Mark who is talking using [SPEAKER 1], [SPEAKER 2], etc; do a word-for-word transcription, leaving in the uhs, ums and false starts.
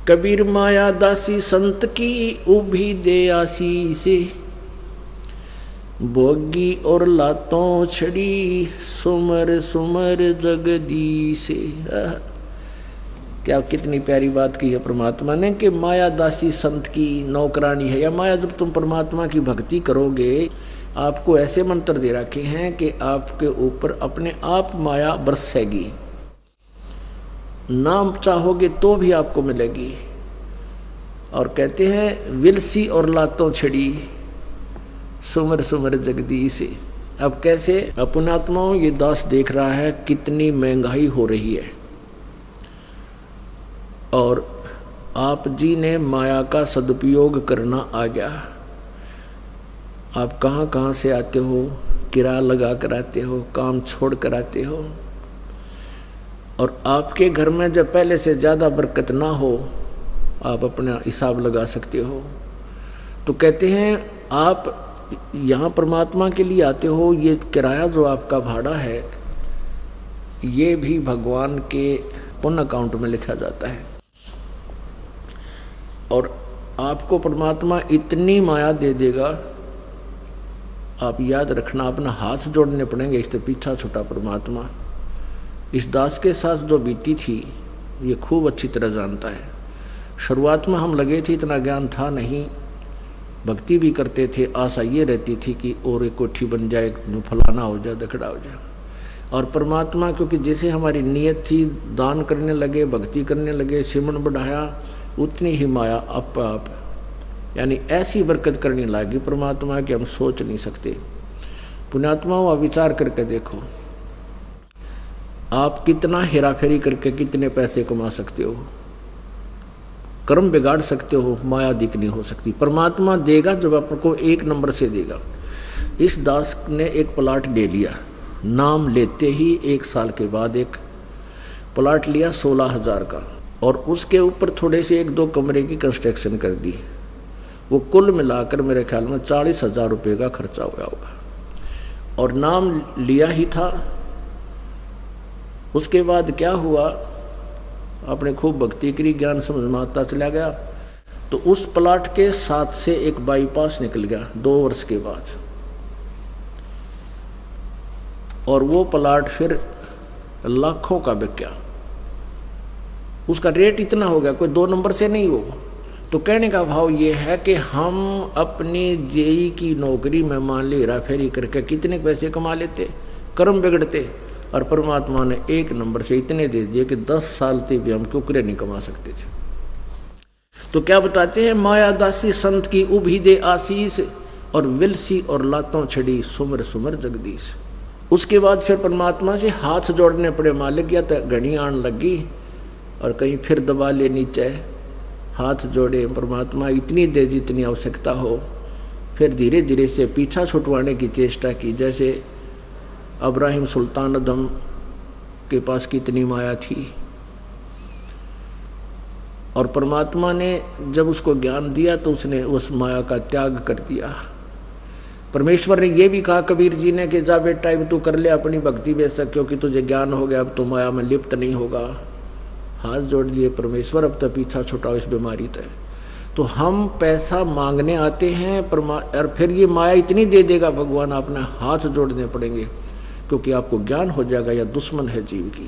[SPEAKER 1] कबीर माया दासी संत की उभी दे आसी से, भोगी और लातों छड़ी सुमर सुमर जगदीश। क्या कितनी प्यारी बात की है परमात्मा ने कि माया दासी संत की नौकरानी है। या माया जब तुम परमात्मा की भक्ति करोगे, आपको ऐसे मंत्र दे रखे हैं कि आपके ऊपर अपने आप माया बरसेगी, नाम चाहोगे तो भी आपको मिलेगी। और कहते हैं विलसी और लातों छड़ी सुमर सुमर जगदीश। अब कैसे अपनात्माओं, ये दास देख रहा है कितनी महंगाई हो रही है, और आप जी ने माया का सदुपयोग करना आ गया। आप कहाँ कहाँ से आते हो, किराया लगा कर आते हो, काम छोड़ कर आते हो, और आपके घर में जब पहले से ज़्यादा बरकत ना हो, आप अपना हिसाब लगा सकते हो। तो कहते हैं आप यहाँ परमात्मा के लिए आते हो, ये किराया जो आपका भाड़ा है, ये भी भगवान के पुण्य अकाउंट में लिखा जाता है। और आपको परमात्मा इतनी माया दे देगा, आप याद रखना, अपना हाथ जोड़ने पड़ेंगे, इससे पीछा छुटा परमात्मा। इस दास के साथ जो बीती थी ये खूब अच्छी तरह जानता है। शुरुआत में हम लगे थे, इतना ज्ञान था नहीं, भक्ति भी करते थे, आशा ये रहती थी कि और एक कोठी बन जाए, फलाना हो जाए, दखड़ा हो जाए। और परमात्मा क्योंकि जैसे हमारी नीयत थी, दान करने लगे, भक्ति करने लगे, सिमरन बढ़ाया, उतनी ही माया आप आप यानी ऐसी बरकत करने लगी परमात्मा कि हम सोच नहीं सकते। पुण्यात्माओं, आप विचार करके देखो, आप कितना हेरा फेरी करके कितने पैसे कमा सकते हो, कर्म बिगाड़ सकते हो, माया दिख नहीं हो सकती। परमात्मा देगा जब आपको एक नंबर से देगा। इस दास ने एक प्लाट ले लिया, नाम लेते ही एक साल के बाद एक प्लाट लिया सोलह हजार का, और उसके ऊपर थोड़े से एक दो कमरे की कंस्ट्रक्शन कर दी। वो कुल मिलाकर मेरे ख्याल में चालीस हजार रुपये का खर्चा हुआ होगा, और नाम लिया ही था। उसके बाद क्या हुआ, आपने खूब भक्ति करी, ज्ञान समझ में आता चला गया, तो उस प्लाट के साथ से एक बाईपास निकल गया दो वर्ष के बाद, और वो प्लाट फिर लाखों का बिक गया। उसका रेट इतना हो गया, कोई दो नंबर से नहीं हो। तो कहने का भाव ये है कि हम अपनी जेई की नौकरी में मान ली हेरा फेरी करके कितने पैसे कमा लेते, कर्म बिगड़ते, और परमात्मा ने एक नंबर से इतने दे दिए कि दस साल तक भी हम कुकरे नहीं कमा सकते थे। तो क्या बताते हैं, माया दासी संत की उभी दे आशीष, और विलसी और लातों छड़ी सुमर सुमर जगदीश। उसके बाद फिर परमात्मा से हाथ जोड़ने पड़े, मालिक या तो घड़ी आन लगी और कहीं फिर दबा ले नीचे, हाथ जोड़े, परमात्मा इतनी दे जितनी आवश्यकता हो। फिर धीरे धीरे से पीछा छुटवाने की चेष्टा की, जैसे अब्राहिम सुल्तान अदम के पास कितनी माया थी, और परमात्मा ने जब उसको ज्ञान दिया तो उसने उस माया का त्याग कर दिया। परमेश्वर ने यह भी कहा कबीर जी ने कि जा बेटा अब तू कर ले अपनी भक्ति बेशक, क्योंकि तुझे ज्ञान हो गया, अब तो माया में लिप्त नहीं होगा। हाथ जोड़ लिए परमेश्वर, अब तक पीछा छुटाओ इस बीमारी तय। तो हम पैसा मांगने आते हैं परमा और फिर ये माया इतनी दे देगा भगवान, अपने हाथ जोड़ने पड़ेंगे, क्योंकि आपको ज्ञान हो जाएगा या दुश्मन है जीव की।